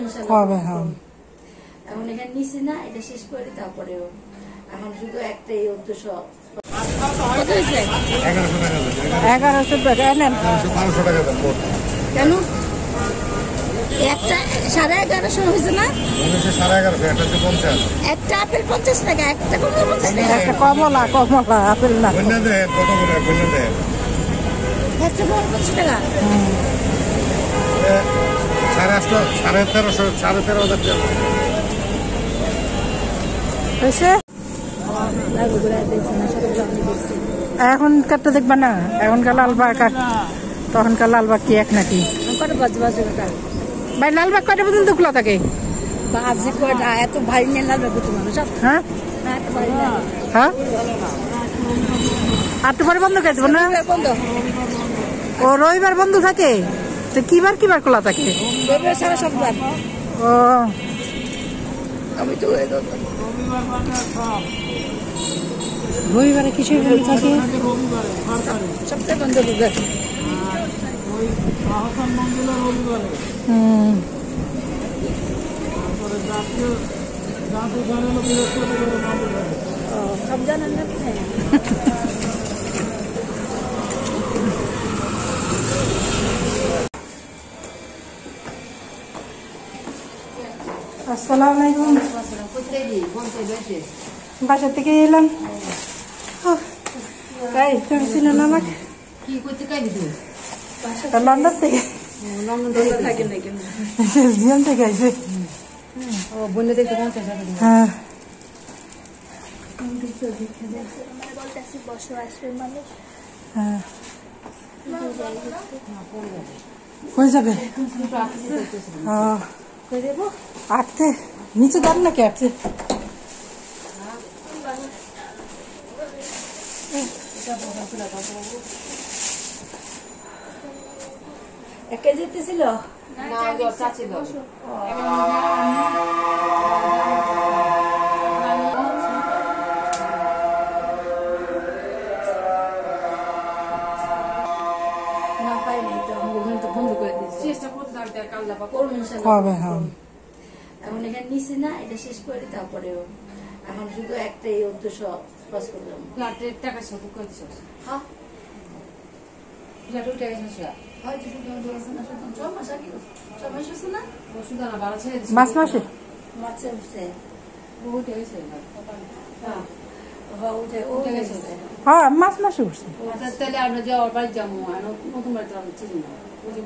হবে। হ্যাঁ, এখন এখানে নিছি না, এটা শেষ করি তারপরেও এখন শুধু একটাই উদ্দেশ্য। 1100 টাকা নেন। 1200 টাকা দাম কেন একটা 1150 হয়েছে না? 1150, একটা 50। একটা আপেল 50 টাকা, একটা কমলা 50 টাকা, একটা কমলা আপেল না। বন্যা দেয় কত করে? বন্যা দেয় একটা বড় 50 টাকা। 850, 1350, 13,500 টাকা হয়েছে। এখনকারটা দেখবা না, এখনকার লালবাগ আর তখনকার লালবাগ কি এক নাকি? কটা বাজে বাজে ভাই লালবাগ কয়টা পর্যন্ত খোলা থাকে? বাজে কয়টা? এত ভারী নিয়ে লাগবে কত মানুষ। হ্যাঁ হ্যাঁ, 8টা পরে বন্ধ করে দেবো না? বন্ধ। ও রবিবার বন্ধ থাকে তো কিবার খোলা থাকে? সারা সপ্তাহ। ও আমি তো রবিবারে কিছুই বন্ধ থাকে, সপ্তাহে বন্ধ। সব জানেন না? আসসালামু আলাইকুম। বাসা থেকে এলাম। তাই তুমি ছিল না আমাকে? কি করতে কাইলি তুই? লন্ডন থেকে। লন্ডন থেকে থাকে না কেন? বেলজিয়াম থেকে আইছে। ও বন্যা দেখতে 50 টাকা। হ্যাঁ, হ্যাঁ। কই যাবে? আটতে নিচে দাঁড় নাকি আটতে? এক কেজি ছিল না, চাচি দশ। না পাইনি তো ওখানে তো বন্ধ করে দিয়েছি। চেষ্টা করতে থাকতে কাল করবো হবে। হ্যাঁ, এখন এখানে নিছি না, এটা শেষ করি তারপরেও এখন শুধু একটাই উদ্দেশ্য পাস করলাম। টাকা সাথে করে দিচ্ছ? হ্যাঁ, টাকা হয়তো শুধু না, শুধু 6 মাস আগে 6 মাস হচ্ছে না? ওষুধ আনা বাড়া ছেড়ে দিচ্ছে। মাস মাসে মাছে উঠছে। হ্যাঁ, মাস মাসে উঠছে। তাহলে আমরা যাওয়ার বাড়ি যাবো, নতুন বাড়িতে চিনি না,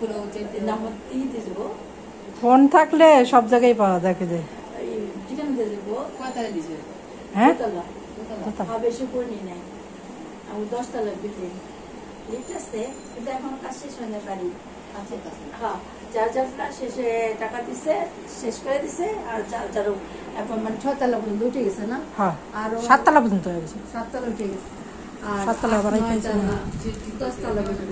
ফোন থাকলে সব জায়গায় পাওয়া যাকে যে। হ্যাঁ, বেশি করি নাই, আমি 10 তলা বিল্ডিং লিফট আছে, কিন্তু এখন কাজ শেষ হয় না বাড়ি। হ্যাঁ, যার যার কাজ শেষে টাকা দিছে, শেষ করে দিছে, আর যার যার এখন মানে 6 তলা পর্যন্ত উঠে গেছে না? হ্যাঁ, আর 7 তলা পর্যন্ত হয়ে গেছে। 7 তলা উঠে গেছে, আর 7 তলা বাড়াই 10 তলা পর্যন্ত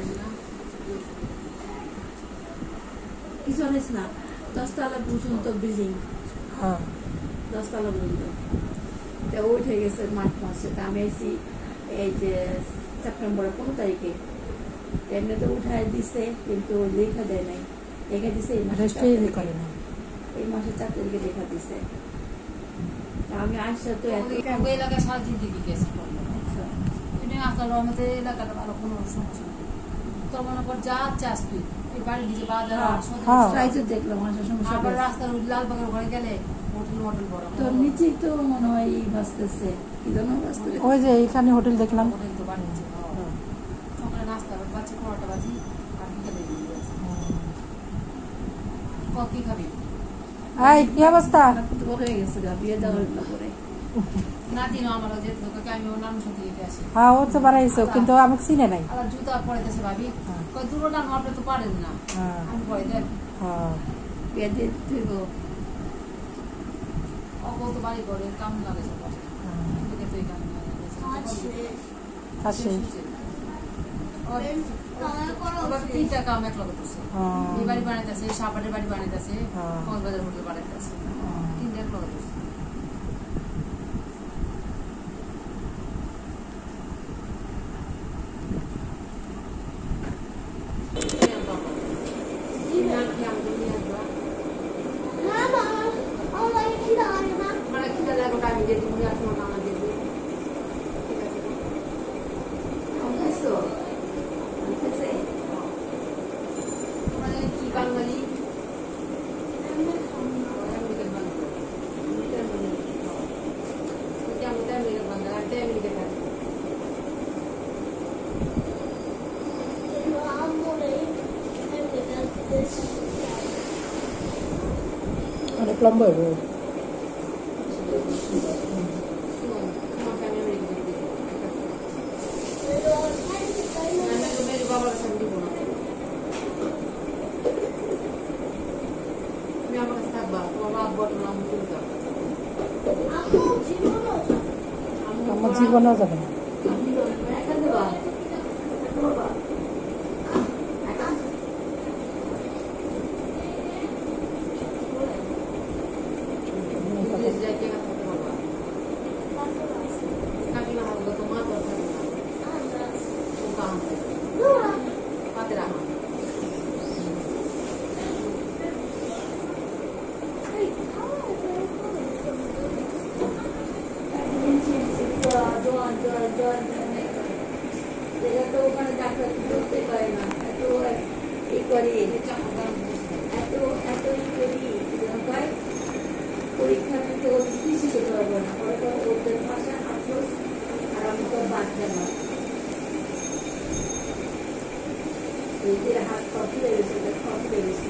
কিছু হয়েছে না, 10 তলা পর্যন্ত বিল্ডিং। হ্যাঁ, 10 তলা পর্যন্ত উঠে গেছে মার্চ মাসে। আমি আইসি এই যে সেপ্টেম্বরের 15 তারিখে, এমনিতে উঠায় দিছে কিন্তু লেখা দেয় নাই, লেখা দিছে এই মাসে 4 তারিখে লেখা দিছে। আমি আসছে তো এলাকায় সারাদিন দিকে গেছি, আপনার আমাদের এলাকাটা ভালো কোনো সমস্যা নেই। তোর মনে কর যা চাস তুই এই বাড়ির দিকে বাজার দেখলাম আবার রাস্তার লালবাগের ঘরে গেলে হোটেল বড় তোর নিচেই তো মনে হয় বাঁচতেছে কি যেন বাঁচতেছে। ওই যে এখানে হোটেল দেখলাম। হোটেল তো বানিয়েছে ওখানে নাস্তা বাচ্চা 15টা বাজি আর বিকেলে কি খাবি? কি অবস্থা? হয়ে গেছে বিয়ে দেওয়ার পরে নাতিনো আমার যেতে তোকে আমি ওর নাম শুনতে যেতে আসি। হ্যাঁ, ও তো বাড়াইছো কিন্তু আমাকে চিনে নাই। আবার জুতা পড়াইতেছে ভাবি, কই দূর না আপনি তো পারেন না। আমি পড়াই দেন। হ্যাঁ, বিয়ে দিয়ে দিব অত বাড়ি করে কাম লাগে সবার। তুই কাম আছে 3টা কাম এক লগে করছে। এই বাড়ি বানাইতেছে, সাপাটের বাড়ি বানাইতেছে, কক্সবাজার হোটেল বানাইতেছে, 3টা এক লগে করছে। লম্বা হইব আমার জীবনও যাবে না পরীক্ষা নিতে কিছু করতে পারবো না ওদের ভাষা আফসোস আর আমি তো বাদ দেবো হাত কফি লেগেছে কফি লেগেছে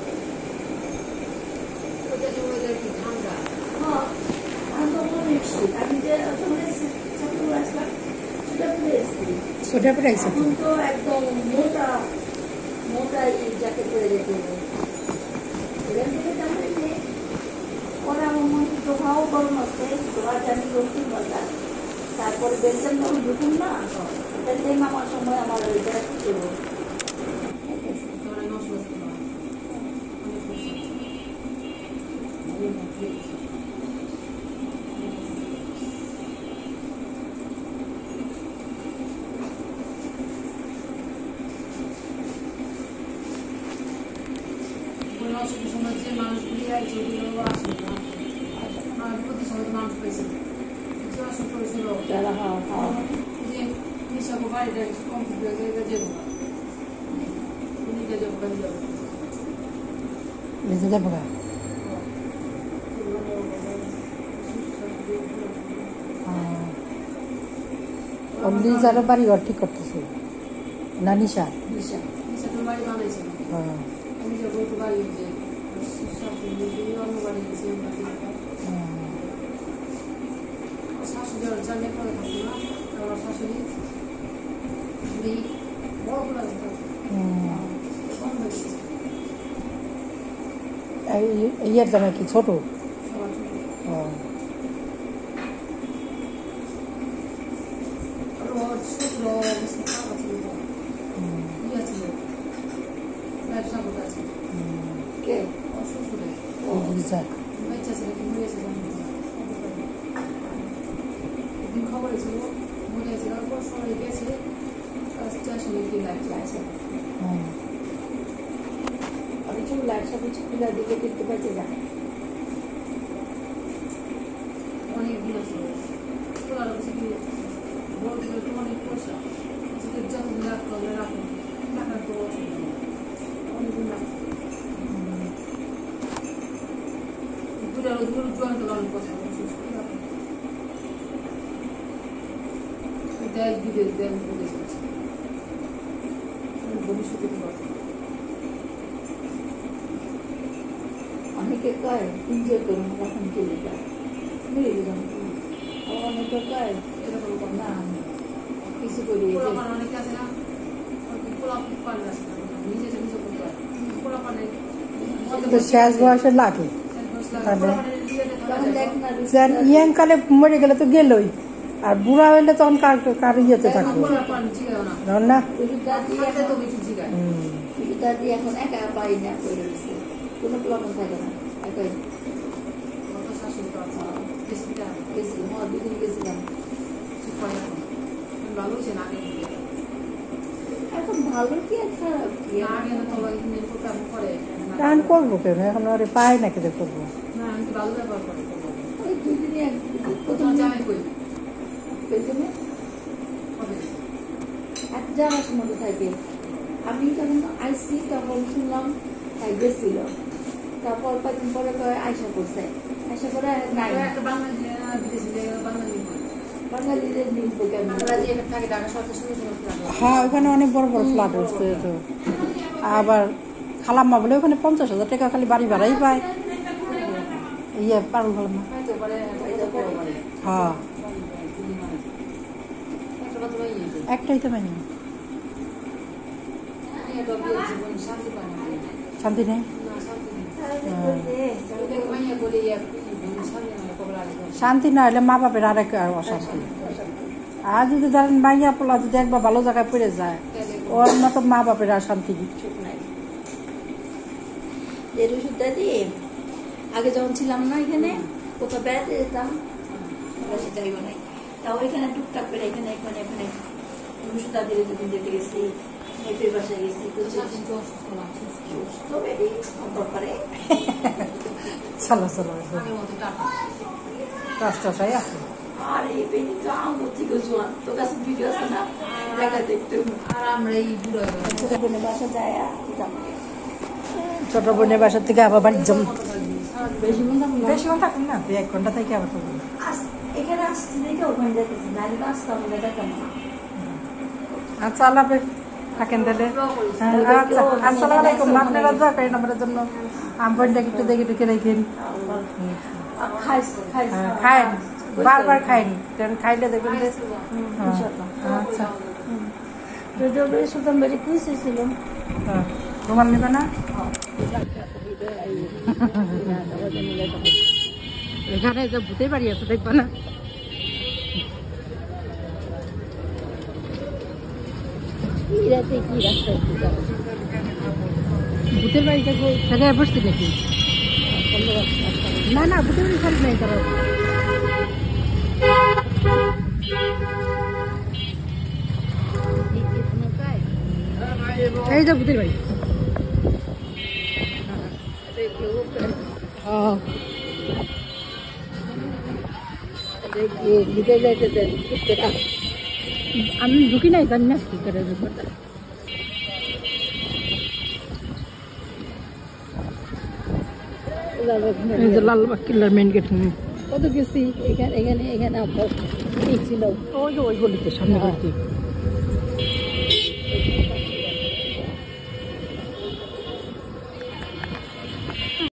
ওদের কি ঠান্ডা হ্যাঁ আমি তো অনেক শীত আমি যে ছাত্র আসলাম সেটা পরে এসেছি এখন তো একদম মোটা মোটা জ্যাকেট পরে যেতে হবে এখান থেকে তাহলে ওরা আমার মনে ধোয়াও গরম আছে ধোয়া জানি রোটি মজা তারপরে বেলচান যখন ঢুকুন না বেলচান আমার সময় আমার ওই জায়গা কি করবো সমাজের মানুষগুলি যেগুলো আসে প্রতি সমাজের মানুষ পেয়েছে কিছু আসন করেছিল যে হিসাব বাড়িটা কমপ্লিট হয়ে গেছে যেগুলো লিজারও বাড়ি ঘর ঠিক করতেছে না নিশা নিশা তো বাড়ি বানাইছে আমি যে বলতে পারি যে অন্য বাড়ি গেছে শাশুড়ি জানে করে থাকতো না আমার শাশুড়ি বড় ইয়ার জামাই কি ছোট খবর ছিল মনে আছে তারপর সবাই গেছে স্টেশনে কি লাগছে আছে আমি চুল লাগছে পিছুগুলা দিকে দেখতে পাচ্ছি জানে অনেকদিন আছে তোলার কাছে কি বলছিল তো অনেক পয়সা আজকে যখন রাখতে হবে রাখুন টাকা তো অনেকদিন লাগছে দূরে জয়েন্ট অনেক পয়সা দেয় বিদেশ দেন বিদেশ আছে ভবিষ্যতে অনেকে কয় এনজয় করুন এখন চলে যায় মিলে গেলাম অনেকে কয় এরকম না কিছু করি অনেকে আছে না শেষ বয়সে লাগে ইয়াংকালে মরে গেলে তো গেলই আর বুড়া হইলে তখন কার ইয়েতে থাকবো না এখন একা পাই না কোনো প্রবলেম থাকে না একাই দুদিন গেছিলাম এখন ভালো কি আর খারাপ কি করবো কেন এখন ওরে পায় না কেটে করবো ওই দুদিনে প্রথম জামাই কই এক জায়গার মধ্যে থাকে আমি যখন আইসি তখন শুনলাম গেছিল তারপর কয়েকদিন পরে আয়সা করছে আয়সা করে হ্যাঁ ওখানে অনেক বড় বড় ফ্ল্যাট হচ্ছে তো আবার খালাম্মা বলে ওখানে 50,000 টাকা খালি বাড়ি ভাড়াই পায় ইয়ে পারুল হলাম না হয়তো পারে এটা বড় পারে হ্যাঁ একটা কথা ভাই একটাই তো মানি এটা বিয়ে জীবন শান্তি পায় না শান্তি নেই না শান্তি নেই ওকে মাইয়া বলে শান্তি না কবলা শান্তি না হলে মা বাপের আরেক অশান্তি আর যদি ধরেন মাইয়া পোলা যদি একবার ভালো জায়গায় পড়ে যায় ওর মতো মা বাপের আর শান্তি এর ওষুধটা দিয়ে আগে যখন ছিলাম না এখানে কোথাও বেড়াতে যেতাম সে যাইব নাই তাও এখানে টুকটাক করে এখানে এখানে এখানে ওষুধটা দিয়ে দুদিন যেতে গেছি মেপের বাসায় গেছি সুস্থ বেরি অন্তর করে চলো চলো আগের মতো টাকা কষ্টটাই আছে আর এই বেরি তো আমার থেকে জোয়ান তোর কাছে ভিডিও আছে না দেখা দেখতে আর আমরা এই বুড়ো বাসা যায় ছোট বোনের বাসার থেকে আবার বাড়ি জম বেশি মন থাকুন না বেশিক্ষণ থাকুন না 1 ঘন্টা থেকে আবার থাকুন এখানে আসছি দেখে ওখানে যেতেছি নাহলে তো আসতাম না দেখাম না আচ্ছা আল্লাহ হাফেজ থাকেন তাহলে আচ্ছা আসসালামু আলাইকুম আপনারা দোয়া করেন আমাদের জন্য আমবনটাকে একটু দেখে ঢুকে রেখেন খায়েন বারবার খাইনি খাইলে দেখবেন যে আচ্ছা সুলতান বাড়ি কুইছিল রুমাল নেবে না এখানে যে ভূতের বাড়ি আছে দেখবা না ভূতের বাড়িটা জায়গায় বসছি নাকি না না ভূতের বাড়ি খালি নাই তারা এই যে ভূতের বাড়ি আমি ঢুকি নাই জানি না কি করে লালবাগ কিল্লার মেন গেট কত গেছি এখানে এখানে এখানে আপনার ছিল ওই গলিতে সামনে গলিতে